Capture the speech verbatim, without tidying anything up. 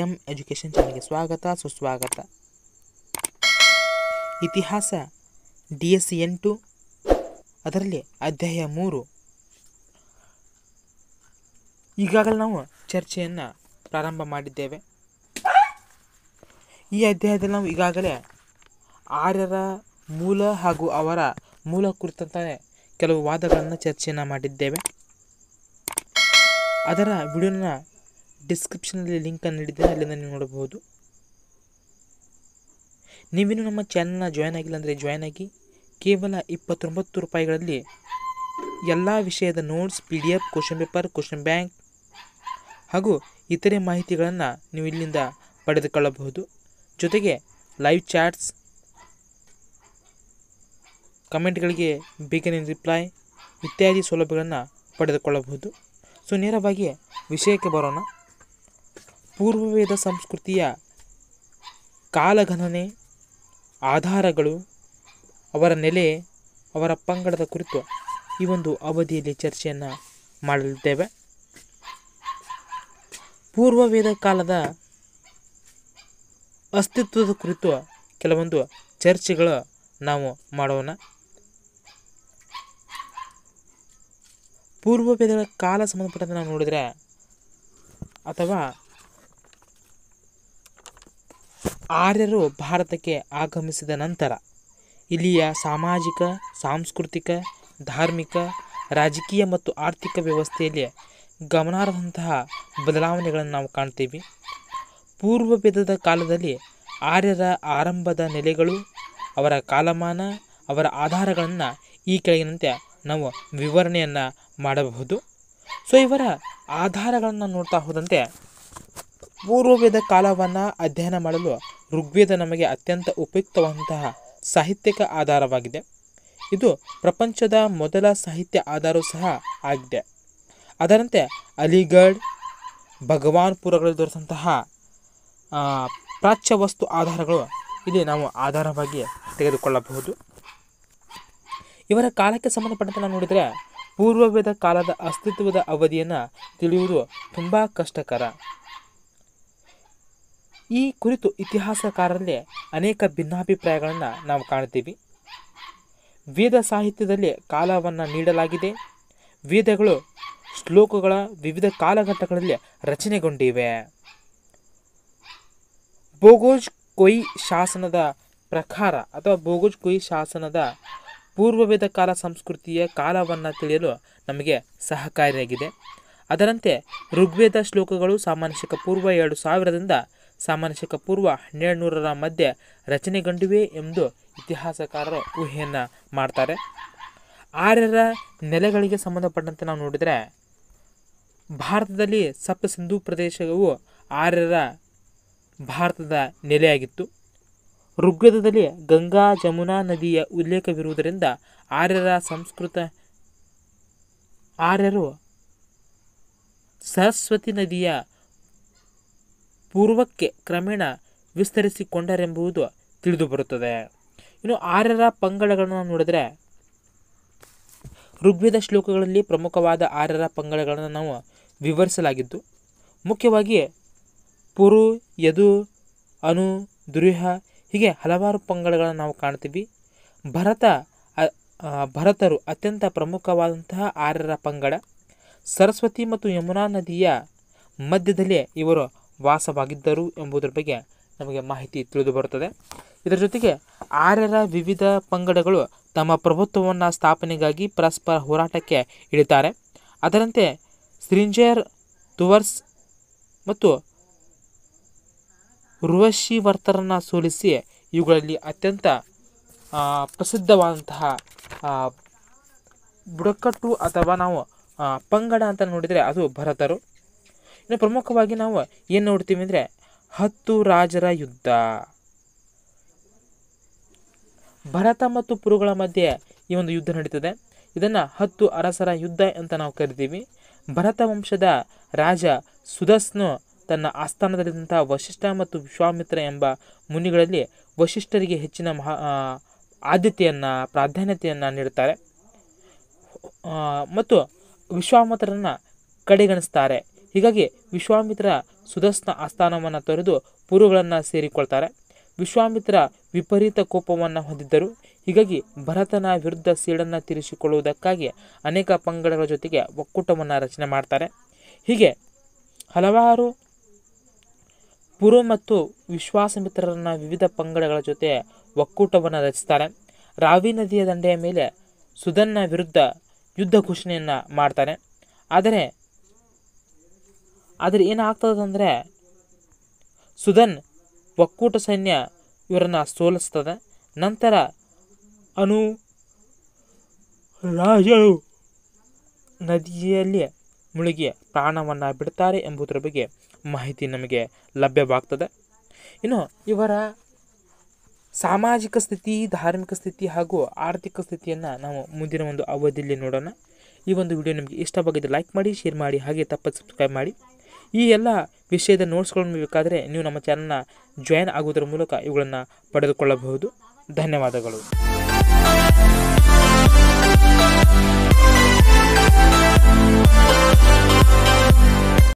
M education ಚಾನಲ್ಗೆ ಸ್ವಾಗತ ಸುಸ್ವಾಗತ. ಇತಿಹಾಸ ಡಿ ಎಸ್ ಎಂಟು, ಅದರಲ್ಲಿ ಅಧ್ಯಾಯ ಮೂರು. ಈಗಾಗಲೇ ನಾವು ಚರ್ಚೆಯನ್ನು ಪ್ರಾರಂಭ ಮಾಡಿದ್ದೇವೆ. ಈ ಅಧ್ಯಾಯದಲ್ಲಿ ನಾವು ಈಗಾಗಲೇ ಆರ್ಯರ ಮೂಲ ಹಾಗೂ ಅವರ ಮೂಲ ಕುರಿತಂತೆ ಕೆಲವು ವಾದಗಳನ್ನು ಚರ್ಚೆಯನ್ನು ಮಾಡಿದ್ದೇವೆ. ಅದರ ವಿಡಿಯೋನ ಡಿಸ್ಕ್ರಿಪ್ಷನಲ್ಲಿ ಲಿಂಕನ್ನು ನೀಡಿದ್ದೇನೆ, ಅಲ್ಲಿಂದ ನೀವು ನೋಡಬಹುದು. ನೀವಿನ್ನು ನಮ್ಮ ಚಾನಲ್ನ ಜಾಯ್ನ್ ಆಗಿಲ್ಲ ಅಂದರೆ ಜಾಯ್ನ್ ಆಗಿ. ಕೇವಲ ಇಪ್ಪತ್ತೊಂಬತ್ತು ರೂಪಾಯಿಗಳಲ್ಲಿ ಎಲ್ಲ ವಿಷಯದ notes, P D F, question paper, question bank ಹಾಗೂ ಇತರೆ ಮಾಹಿತಿಗಳನ್ನು ನೀವು ಇಲ್ಲಿಂದ ಪಡೆದುಕೊಳ್ಳಬಹುದು. ಜೊತೆಗೆ ಲೈವ್ ಚಾಟ್ಸ್, ಕಮೆಂಟ್ಗಳಿಗೆ ಬೇಗನೆ ರಿಪ್ಲೈ ಇತ್ಯಾದಿ ಸೌಲಭ್ಯಗಳನ್ನು ಪಡೆದುಕೊಳ್ಳಬಹುದು. ಸೊ ನೇರವಾಗಿ ವಿಷಯಕ್ಕೆ ಬರೋಣ. ಪೂರ್ವವೇದ ಸಂಸ್ಕೃತಿಯ ಕಾಲಗಣನೆ, ಆಧಾರಗಳು, ಅವರ ನೆಲೆ, ಅವರ ಪಂಗಡದ ಕುರಿತು ಈ ಒಂದು ಅವಧಿಯಲ್ಲಿ ಚರ್ಚೆಯನ್ನು ಮಾಡಲಿದ್ದೇವೆ. ಪೂರ್ವವೇದ ಕಾಲದ ಅಸ್ತಿತ್ವದ ಕುರಿತು ಕೆಲವೊಂದು ಚರ್ಚೆಗಳು ನಾವು ಮಾಡೋಣ. ಪೂರ್ವವೇದಗಳ ಕಾಲ ಸಂಬಂಧಪಟ್ಟಂತೆ ನಾವು ನೋಡಿದರೆ ಅಥವಾ ಆರ್ಯರು ಭಾರತಕ್ಕೆ ಆಗಮಿಸಿದ ನಂತರ ಇಲ್ಲಿಯ ಸಾಮಾಜಿಕ, ಸಾಂಸ್ಕೃತಿಕ, ಧಾರ್ಮಿಕ, ರಾಜಕೀಯ ಮತ್ತು ಆರ್ಥಿಕ ವ್ಯವಸ್ಥೆಯಲ್ಲಿ ಗಮನಾರ್ಹಂತಹ ಬದಲಾವಣೆಗಳನ್ನು ನಾವು ಕಾಣ್ತೀವಿ. ಪೂರ್ವವೇದದ ಕಾಲದಲ್ಲಿ ಆರ್ಯರ ಆರಂಭದ ನೆಲೆಗಳು, ಅವರ ಕಾಲಮಾನ, ಅವರ ಆಧಾರಗಳನ್ನು ಈ ಕೆಳಗಿನಂತೆ ನಾವು ವಿವರಣೆಯನ್ನು ಮಾಡಬಹುದು. ಸೊ ಇವರ ಆಧಾರಗಳನ್ನು ನೋಡ್ತಾ ಹೋದಂತೆ ಪೂರ್ವವೇದ ಕಾಲವನ್ನು ಅಧ್ಯಯನ ಮಾಡಲು ಋಗ್ವೇದ ನಮಗೆ ಅತ್ಯಂತ ಉಪಯುಕ್ತವಾದಂತಹ ಸಾಹಿತ್ಯಿಕ ಆಧಾರವಾಗಿದೆ. ಇದು ಪ್ರಪಂಚದ ಮೊದಲ ಸಾಹಿತ್ಯ ಆಧಾರವೂ ಸಹ ಆಗಿದೆ. ಅದರಂತೆ ಅಲಿಗಢ್, ಭಗವಾನ್ಪುರಗಳಲ್ಲಿ ದೊರೆತಂತಹ ಪ್ರಾಚ್ಯ ವಸ್ತು ಆಧಾರಗಳು ಇಲ್ಲಿ ನಾವು ಆಧಾರವಾಗಿ ತೆಗೆದುಕೊಳ್ಳಬಹುದು. ಇವರ ಕಾಲಕ್ಕೆ ಸಂಬಂಧಪಟ್ಟಂತೆ ನಾವು ನೋಡಿದರೆ ಪೂರ್ವವೇದ ಕಾಲದ ಅಸ್ತಿತ್ವದ ಅವಧಿಯನ್ನು ತಿಳಿಯುವುದು ತುಂಬ ಕಷ್ಟಕರ. ಈ ಕುರಿತು ಇತಿಹಾಸಕಾರರಲ್ಲಿ ಅನೇಕ ಭಿನ್ನಾಭಿಪ್ರಾಯಗಳನ್ನು ನಾವು ಕಾಣ್ತೀವಿ. ವೇದ ಸಾಹಿತ್ಯದಲ್ಲಿ ಕಾಲವನ್ನು ನೀಡಲಾಗಿದೆ. ವೇದಗಳು ಶ್ಲೋಕಗಳ ವಿವಿಧ ಕಾಲಘಟ್ಟಗಳಲ್ಲಿ ರಚನೆಗೊಂಡಿವೆ. ಬೋಗೋಜ್ ಕೊಯ್ ಶಾಸನದ ಪ್ರಕಾರ ಅಥವಾ ಬೋಗೋಜ್ ಕೊಯ್ ಶಾಸನದ ಪೂರ್ವವೇದ ಕಾಲ ಸಂಸ್ಕೃತಿಯ ಕಾಲವನ್ನು ತಿಳಿಯಲು ನಮಗೆ ಸಹಕಾರಿಯಾಗಿದೆ. ಅದರಂತೆ ಋಗ್ವೇದ ಶ್ಲೋಕಗಳು ಸಾಮಾನ್ಯ ಶಕ ಪೂರ್ವ ಎರಡು ಸಾವಿರದಿಂದ ಸಾಮಾನ್ಯ ಶಕ ಪೂರ್ವ ಹನ್ನೆರಡು ನೂರರ ಮಧ್ಯೆ ರಚನೆಗೊಂಡಿವೆ ಎಂದು ಇತಿಹಾಸಕಾರರು ಊಹೆಯನ್ನು ಮಾಡ್ತಾರೆ. ಆರ್ಯರ ನೆಲೆಗಳಿಗೆ ಸಂಬಂಧಪಟ್ಟಂತೆ ನಾವು ನೋಡಿದರೆ ಭಾರತದಲ್ಲಿ ಸಪ್ತ ಸಿಂಧೂ ಪ್ರದೇಶವು ಆರ್ಯರ ಭಾರತದ ನೆಲೆಯಾಗಿತ್ತು. ಋಗ್ವೇದದಲ್ಲಿ ಗಂಗಾ ಜಮುನಾ ನದಿಯ ಉಲ್ಲೇಖವಿರುವುದರಿಂದ ಆರ್ಯರ ಸಂಸ್ಕೃತ ಆರ್ಯರು ಸರಸ್ವತಿ ನದಿಯ ಪೂರ್ವಕ್ಕೆ ಕ್ರಮೇಣ ವಿಸ್ತರಿಸಿಕೊಂಡರೆಂಬುದು ತಿಳಿದು ಬರುತ್ತದೆ. ಇನ್ನು ಆರ್ಯರ ಪಂಗಡಗಳನ್ನು ನೋಡಿದರೆ ಋಗ್ವೇದ ಶ್ಲೋಕಗಳಲ್ಲಿ ಪ್ರಮುಖವಾದ ಆರ್ಯರ ಪಂಗಡಗಳನ್ನು ನಾವು ವಿವರಿಸಲಾಗಿದ್ದು, ಮುಖ್ಯವಾಗಿ ಪುರು, ಯದು, ಅನು, ದುರ್ಹ ಹೀಗೆ ಹಲವಾರು ಪಂಗಡಗಳನ್ನು ನಾವು ಕಾಣ್ತೀವಿ. ಭರತ ಭರತರು ಅತ್ಯಂತ ಪ್ರಮುಖವಾದಂತಹ ಆರ್ಯರ ಪಂಗಡ. ಸರಸ್ವತಿ ಮತ್ತು ಯಮುನಾ ನದಿಯ ಮಧ್ಯದಲ್ಲಿ ಇವರು ವಾಸವಾಗಿದ್ದರು ಎಂಬುದರ ಬಗ್ಗೆ ನಮಗೆ ಮಾಹಿತಿ ತಿಳಿದು ಬರುತ್ತದೆ. ಇದರ ಜೊತೆಗೆ ಆರ್ಯರ ವಿವಿಧ ಪಂಗಡಗಳು ತಮ್ಮ ಪ್ರಭುತ್ವವನ್ನು ಸ್ಥಾಪನೆಗಾಗಿ ಪರಸ್ಪರ ಹೋರಾಟಕ್ಕೆ ಇಳಿತಾರೆ. ಅದರಂತೆ ಸ್ತ್ರಿಂಜರ್, ತುವರ್ಸ್ ಮತ್ತು ಋಷಿವರ್ತರನ್ನು ಸೋಲಿಸಿ ಇವುಗಳಲ್ಲಿ ಅತ್ಯಂತ ಪ್ರಸಿದ್ಧವಾದಂತಹ ಬುಡಕಟ್ಟು ಅಥವಾ ನಾವು ಪಂಗಡ ಅಂತ ನೋಡಿದರೆ ಅದು ಭರತರು. ಇನ್ನು ಪ್ರಮುಖವಾಗಿ ನಾವು ಏನು ನೋಡ್ತೀವಿ ಅಂದರೆ ಹತ್ತು ರಾಜರ ಯುದ್ಧ. ಭರತ ಮತ್ತು ಪುರುಗಳ ಮಧ್ಯೆ ಈ ಒಂದು ಯುದ್ಧ ನಡೀತದೆ. ಇದನ್ನು ಹತ್ತು ಅರಸರ ಯುದ್ಧ ಅಂತ ನಾವು ಕರಿತೀವಿ. ಭರತ ವಂಶದ ರಾಜ ಸುದಸ್ನು ತನ್ನ ಆಸ್ಥಾನದಲ್ಲಿದ್ದಂತಹ ವಶಿಷ್ಠ ಮತ್ತು ವಿಶ್ವಾಮಿತ್ರ ಎಂಬ ಮುನಿಗಳಲ್ಲಿ ವಶಿಷ್ಠರಿಗೆ ಹೆಚ್ಚಿನ ಮಹಾ ಆದ್ಯತೆಯನ್ನು ಪ್ರಾಧಾನ್ಯತೆಯನ್ನು ನೀಡುತ್ತಾರೆ ಮತ್ತು ವಿಶ್ವಾಮಿತ್ರರನ್ನು ಕಡೆಗಣಿಸ್ತಾರೆ. ಹೀಗಾಗಿ ವಿಶ್ವಾಮಿತ್ರ ಸುದಸ್ನ ಆಸ್ಥಾನವನ್ನು ತೊರೆದು ಪುರುಗಳನ್ನು ಸೇರಿಕೊಳ್ತಾರೆ. ವಿಶ್ವಾಮಿತ್ರ ವಿಪರೀತ ಕೋಪವನ್ನು ಹೊಂದಿದ್ದರು. ಹೀಗಾಗಿ ಭರತನ ವಿರುದ್ಧ ಸೇಡನ್ನು ತೀರಿಸಿಕೊಳ್ಳುವುದಕ್ಕಾಗಿ ಅನೇಕ ಪಂಗಡಗಳ ಜೊತೆಗೆ ಒಕ್ಕೂಟವನ್ನು ರಚನೆ ಮಾಡ್ತಾರೆ. ಹೀಗೆ ಹಲವಾರು ಪುರು ಮತ್ತು ವಿಶ್ವಾಸಮಿತ್ರರನ್ನ ವಿವಿಧ ಪಂಗಡಗಳ ಜೊತೆ ಒಕ್ಕೂಟವನ್ನು ರಚಿಸ್ತಾರೆ. ರಾವಿ ನದಿಯ ದಂಡೆಯ ಮೇಲೆ ಸುಧನ್ನ ವಿರುದ್ಧ ಯುದ್ಧ ಘೋಷಣೆಯನ್ನು ಮಾಡ್ತಾನೆ. ಆದರೆ ಆದರೆ ಏನಾಗ್ತದಂದರೆ ಸುಧನ್ ಒಕ್ಕೂಟ ಸೈನ್ಯ ಇವರನ್ನು ಸೋಲಿಸ್ತದೆ. ನಂತರ ಅನು ರಾಜರು ನದಿಯಲ್ಲಿ ಮುಳುಗಿ ಪ್ರಾಣವನ್ನು ಬಿಡ್ತಾರೆ ಎಂಬುದರ ಬಗ್ಗೆ ಮಾಹಿತಿ ನಮಗೆ ಲಭ್ಯವಾಗ್ತದೆ. ಇನ್ನು ಇವರ ಸಾಮಾಜಿಕ ಸ್ಥಿತಿ, ಧಾರ್ಮಿಕ ಸ್ಥಿತಿ ಹಾಗೂ ಆರ್ಥಿಕ ಸ್ಥಿತಿಯನ್ನು ನಾವು ಮುಂದಿನ ಒಂದು ಅವಧಿಯಲ್ಲಿ ನೋಡೋಣ. ಈ ಒಂದು ವಿಡಿಯೋ ನಿಮಗೆ ಇಷ್ಟವಾಗಿದ್ದರೆ ಲೈಕ್ ಮಾಡಿ, ಶೇರ್ ಮಾಡಿ, ಹಾಗೆ ತಪ್ಪದೆ ಸಬ್ಸ್ಕ್ರೈಬ್ ಮಾಡಿ. ಈ ಎಲ್ಲ ವಿಷಯದ ನೋಟ್ಸ್ಗಳನ್ನು ಬೇಕಾದರೆ ನೀವು ನಮ್ಮ ಚಾನಲ್ನ ಜಾಯಿನ್ ಆಗುವುದರ ಮೂಲಕ ಇವುಗಳನ್ನು ಪಡೆದುಕೊಳ್ಳಬಹುದು. ಧನ್ಯವಾದಗಳು.